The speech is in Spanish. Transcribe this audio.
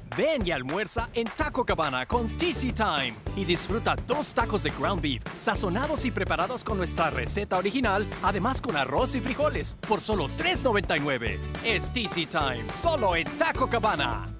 Ven y almuerza en Taco Cabana con TC Time y disfruta 2 tacos de ground beef sazonados y preparados con nuestra receta original, además con arroz y frijoles por solo $3.99. Es TC Time, solo en Taco Cabana.